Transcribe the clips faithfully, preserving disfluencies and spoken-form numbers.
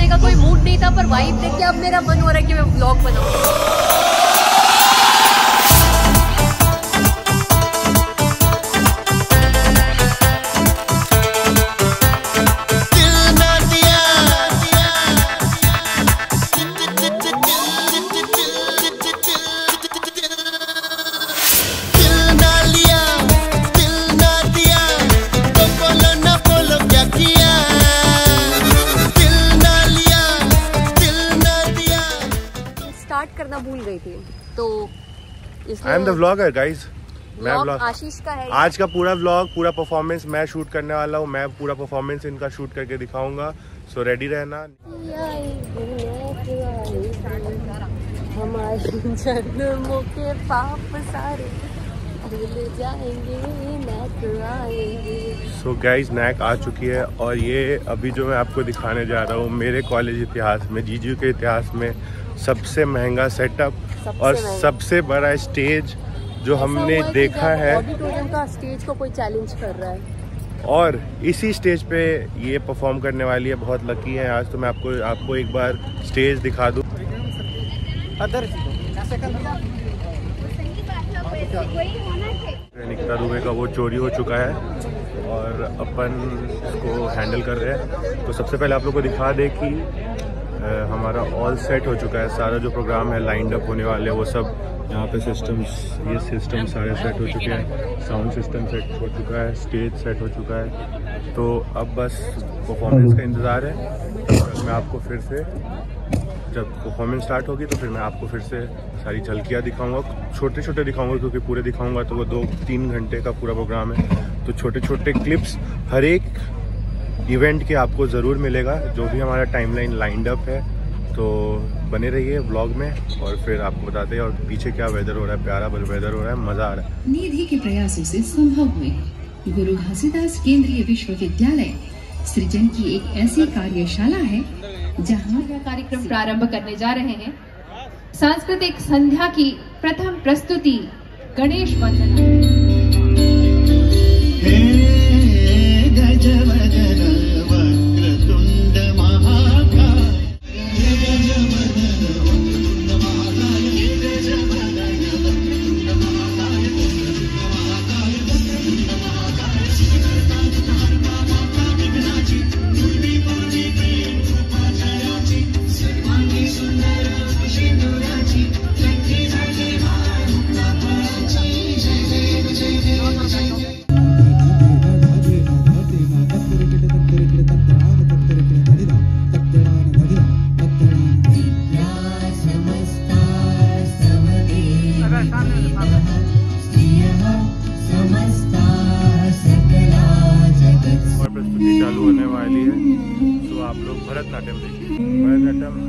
का कोई मूड नहीं था, पर वाइब देख के अब मेरा मन हो रहा है कि मैं व्लॉग बनाऊं। करना भूल गई थी तो I am the vlogger guys. मैं व्लॉग आशीष का है। आज का पूरा व्लॉग, पूरा परफॉर्मेंस मैं शूट करने वाला हूँ। मैं पूरा परफॉर्मेंस इनका शूट करके दिखाऊंगा, सो रेडी रहना। हमारे जन्मों के पाप सारे भूल जाएंगे, नैक आएंगे। सो गाइस नैक आ चुकी है और ये अभी जो मैं आपको दिखाने जा रहा हूँ मेरे कॉलेज इतिहास में, जीजू के इतिहास में सबसे महंगा सेटअप और सबसे बड़ा स्टेज जो हमने देखा है। ऑडिटोरियम का स्टेज को कोई चैलेंज कर रहा है और इसी स्टेज पे ये परफॉर्म करने वाली है। बहुत लकी है आज। तो मैं आपको आपको एक बार स्टेज दिखा दूँ। निकिता दुबे का वो चोरी हो चुका है और अपन इसको हैंडल कर रहे हैं। तो सबसे पहले आप लोग को दिखा दे कि आ, हमारा ऑल सेट हो चुका है। सारा जो प्रोग्राम है लाइंड अप होने वाले वो सब यहाँ पे सिस्टम्स, ये सिस्टम सारे सेट हो चुके हैं। साउंड सिस्टम सेट हो चुका है, स्टेज सेट हो चुका है। तो अब बस परफॉर्मेंस का इंतज़ार है। तो मैं आपको फिर से जब परफॉर्मेंस स्टार्ट होगी तो फिर मैं आपको फिर से सारी झलकियाँ दिखाऊंगा। छोटे छोटे दिखाऊंगा क्योंकि पूरे दिखाऊंगा तो वो दो तीन घंटे का पूरा प्रोग्राम है। तो छोटे छोटे क्लिप्स हर एक इवेंट के आपको ज़रूर मिलेगा, जो भी हमारा टाइमलाइन लाइंड अप है। तो बने रहिए व्लॉग में और फिर आपको बताते हैं और पीछे क्या वेदर हो रहा है। प्यारा वेदर हो रहा है, मज़ा आ रहा है। निधि के प्रयासों से संभव हुए गुरु घासीदास केंद्रीय विश्वविद्यालय सृजन की एक ऐसी कार्यशाला है जहां यह कार्यक्रम प्रारंभ करने जा रहे हैं। सांस्कृतिक संध्या की प्रथम प्रस्तुति गणेश वंदना। चालू होने वाली है तो आप लोग भरतनाट्यम देखिए। भरतनाट्यम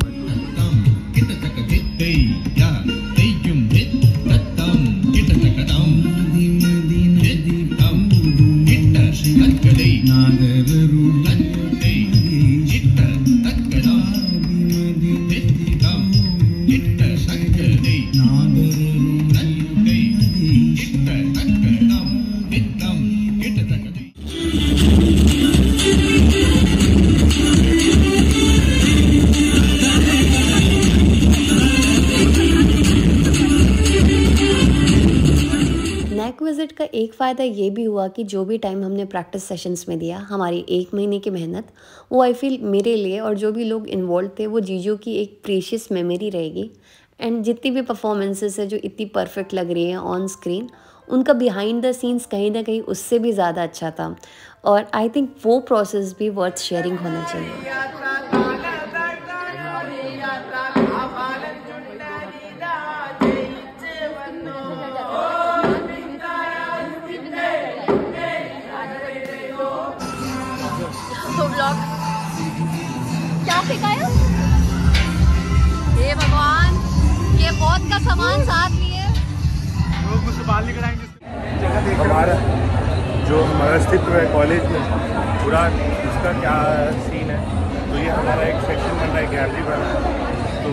विजिट का एक फ़ायदा ये भी हुआ कि जो भी टाइम हमने प्रैक्टिस सेशंस में दिया, हमारी एक महीने की मेहनत, वो आई फील मेरे लिए और जो भी लोग इन्वॉल्व थे वो जीजू की एक प्रीशियस मेमोरी रहेगी। एंड जितनी भी परफॉर्मेंसेस है जो इतनी परफेक्ट लग रही हैं ऑन स्क्रीन, उनका बिहाइंड द सीन्स कहीं ना कहीं उससे भी ज़्यादा अच्छा था। और आई थिंक वो प्रोसेस भी वर्थ शेयरिंग होना चाहिए। क्या फेंकाया? हे भगवान, ये बहुत का सामान साथ लिए लोग मुझसे बाल निकल आएंगे। हमारा जो हमारा अस्तित्व है कॉलेज में पूरा उसका क्या सीन है, तो ये हमारा एक सेक्शन बन रहा है, गैलरी बन रहा है।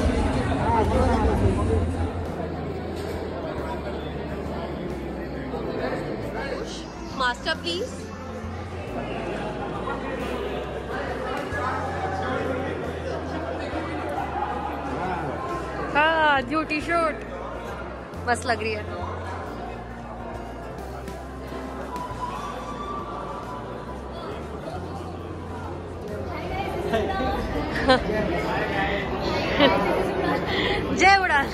तो मास्टरपीस न्यू टी शर्ट मस्त लग रही है। जय उड़ान।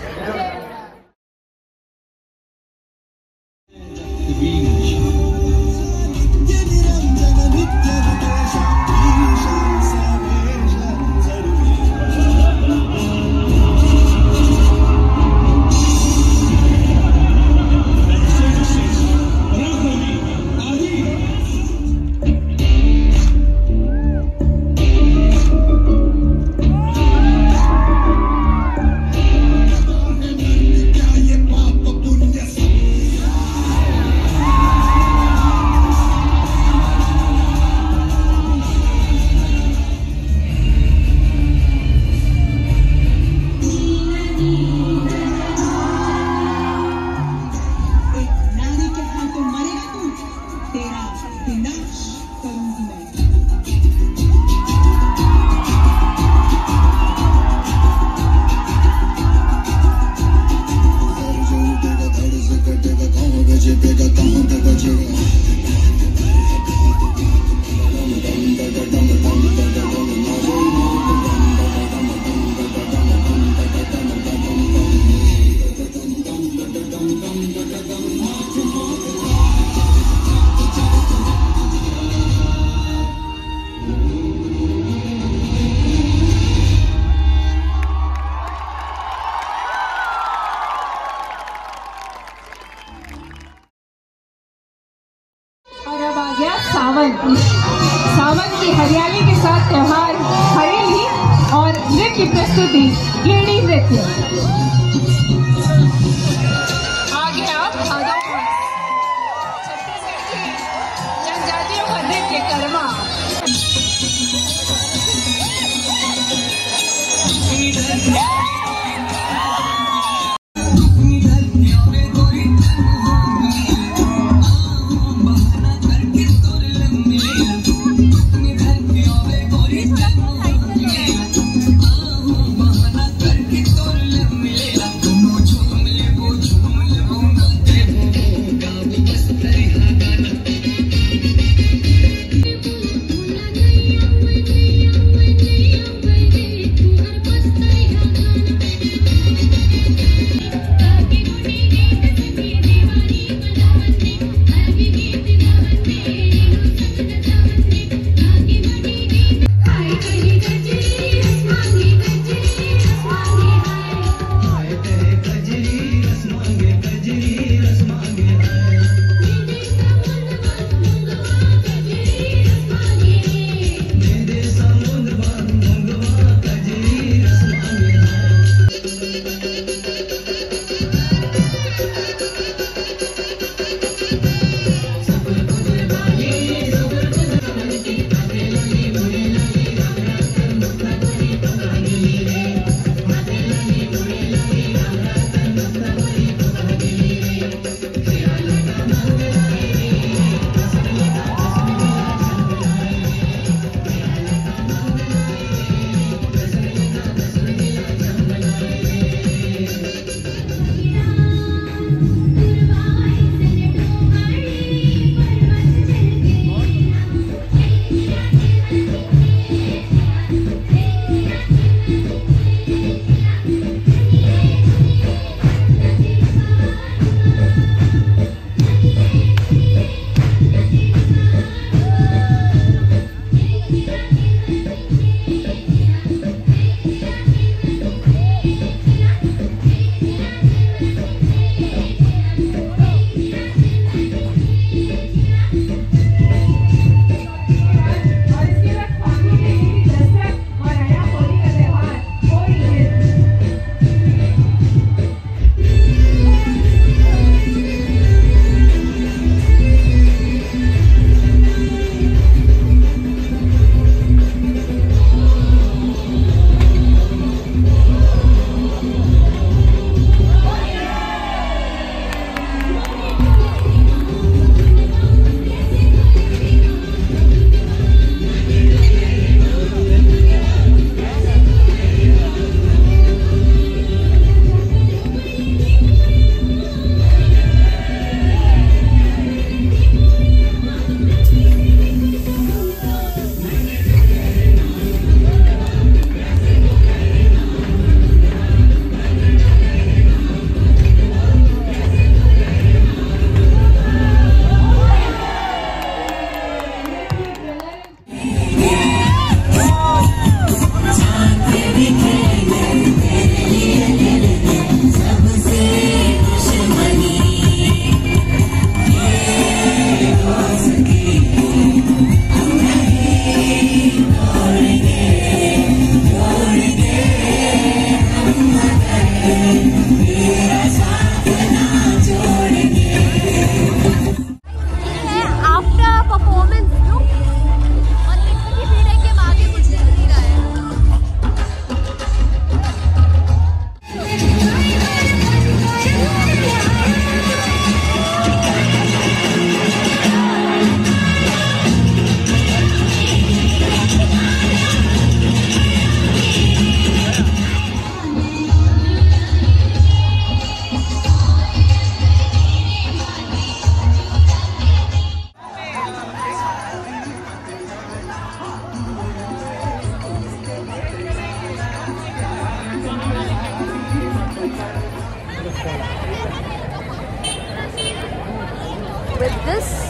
सावन सावन की हरियाली के साथ त्योहार हरेली और नृत्य प्रस्तुति गेड़ी नृत्य। आगे आप छत्तीसगढ़ की जनजातियों का नृत्य कर्मा। Let me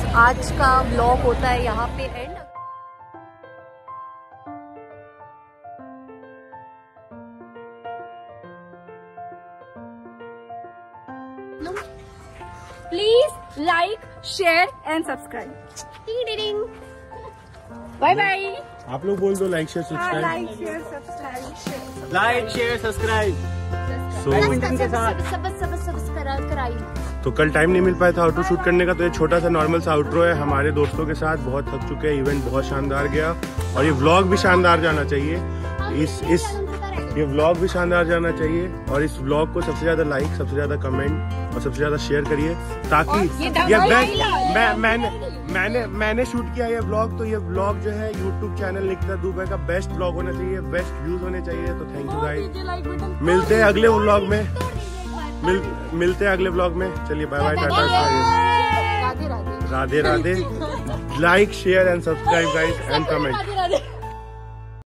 आज का व्लॉग होता है यहाँ पे end. Please like share and subscribe. Bye bye. आप लोग बोल दो like share subscribe. Like share subscribe. Like share subscribe. तो कल टाइम नहीं मिल पाया था आउटरो शूट करने का, तो ये छोटा सा नॉर्मल सा आउटरो है हमारे दोस्तों के साथ। बहुत थक चुके हैं, इवेंट बहुत शानदार गया और ये व्लॉग भी शानदार जाना चाहिए। इस इस ये व्लॉग भी शानदार जाना चाहिए और इस व्लॉग को सबसे ज्यादा लाइक, सबसे ज्यादा कमेंट और सबसे ज्यादा शेयर करिए, ताकि ये मैं, मैं मैंने मैंने मैंने शूट किया ये व्लॉग, तो ये व्लॉग जो है यूट्यूब चैनल निकिता दुबे का बेस्ट व्लॉग होना चाहिए, बेस्ट व्यूज होने चाहिए। तो थैंक यू गाइस, मिलते हैं अगले व्लॉग में, मिल मिलते हैं अगले व्लॉग में। चलिए bye bye, tata, Radhe Radhe, like share and subscribe guys and comment.